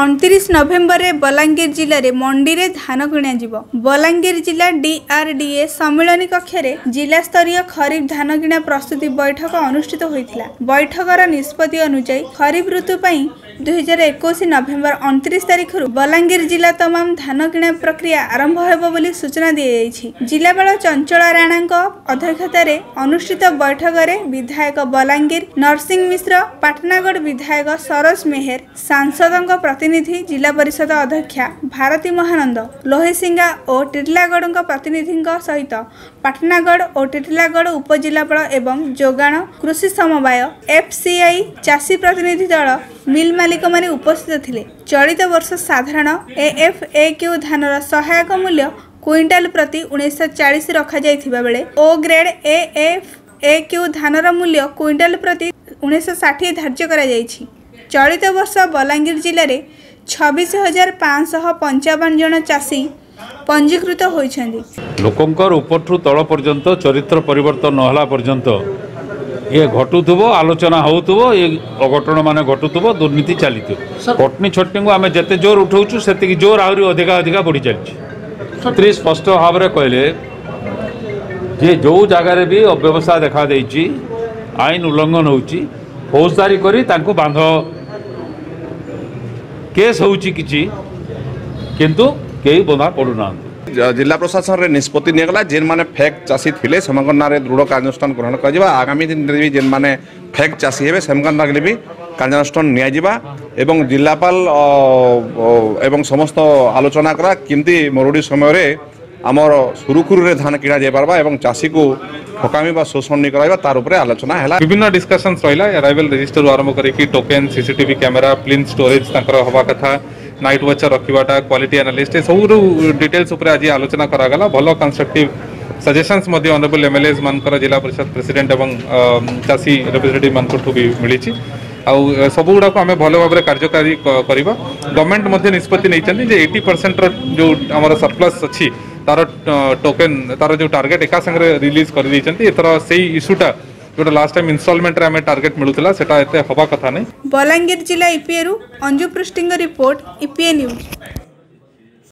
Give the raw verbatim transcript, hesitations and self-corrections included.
उनतीस नवेम्बर में बलांगीर जिले में मंडी में धान किणा बलांगीर जिला डीआरडीए सम्मिलनी कक्ष में जिला स्तरीय खरीफ धान किणा प्रस्तुति बैठक अनुष्ठित होता। बैठकर निष्पत्ति अनुसार खरीफ ऋतु दुई हजार इक्कीस नवेम्बर उनतीस तारीख बलांगीर जिला तमाम धान किणा प्रक्रिया आरंभ होगा सूचना दी जाएगी। जिलापाल चंचल राणा अध्यक्षतार अनुष्ठित बैठक में विधायक बलांगीर नरसिंह मिश्र, पाटनागढ़ विधायक सरोज मेहर, सांसद प्रतिनिधि जिला परिषद अध्यक्षा भारती महानंद, लोहेसिंगा और टिटलागढ़ प्रतिनिधि सहित पाटनागढ़ और टिटलागढ़ उपजिलापाल एवं जोगाण कृषि समवाय एफसीआई चाषी प्रतिनिधि दल मिल मालिक माने उपस्थित थिले। चलित वर्ष साधारण एएफएक्यू धानर सहायक मूल्य क्विंटाल प्रति उन्नीस सौ चालीस रखा जाइथिबा बेले ओ ग्रेड एएफएक्यू धानर मूल्य क्विंटाल प्रति उन्नीस सौ साठ धार्य करा जाइछि। चलित वर्ष बलांगीर जिले में छब्बीस हजार पाँच सौ पंचावन जन चाषी पंजीकृत होइछन्ति। लोकंकर उपरठू तल पर्यंत चरित्र परिवर्तन नहला पर्यंत ये घटुथबो, आलोचना होउथबो, ये अघटन माने घटुथबो, दुर्नीति चलीथबो। कटनी छटनी को आमे जते जोर उठाउछु सेतिकी जोर आउरी अधिका अधिका बढ़ी चलछि। छत्री स्पष्ट भाव में कहले जे जो जगार भी अव्यवस्था देखा देइछि, आईन उल्लंघन होउछि, फौजदारी करी तांको बांध केस होउछि किछि, किंतु केही बंधा पड़ुना। जिला प्रशासन रे निष्पत्ति निगला जेन माने फेक चाषी थिले सेमंकर नारे दृढ़ कार्यानुष्ठान ग्रहण करा। आगामी दिन रे जेन माने फेक चाषी हेबे सेमंकर नागले भी कार्यानुष्ठान निया जिबा एवं जिलापाल एवं समस्त आलोचना करा किंती मरुड़ी समय रे आमर सुरुखुरु रे धान किणा जाय पारबा एवं चाषी को ठकामी बा शोषण नहीं कराइबा तार उपरे आलोचना हैला। विभिन्न डिस्कशंस रहिला अराइवल रजिस्टर आरंभ करी कि टोकेन, सीसीटीवी कैमेरा, प्लिन स्टोरेज तांकर हवा कथा, नाइट वॉचर रखिबाटा, क्वालिटी एनालिस्ट सब डिटेल्स उपरे आज आलोचना करागला। भलो कंस्ट्रक्टिव सजेशंस मध्ये ऑनरेबल एमएलएज मानकर जिला परिषद प्रेसिडेंट एवं चाषी रिप्रेजेंटेटिव मानकठू भी मिली आउ सब गुड़ा आम भल भाव में कार्यकारी करवा। गवर्नमेंट मध्य निष्पत्ति नहीं जे अस्सी परसेंट जो आम सरप्लस अच्छी तार टोकेन तार जो टार्गेट एका संगे रिलीज कर एथर से इश्यूटा जो लास्ट टाइम इनस्टॉलमेंट रे हमें टार्गेट मिलूला सेटा एते हवा कथा नहीं। बलांगीर जिला ईपीए रु अंजु पृष्टिंग रिपोर्ट ईपीए न्यूज।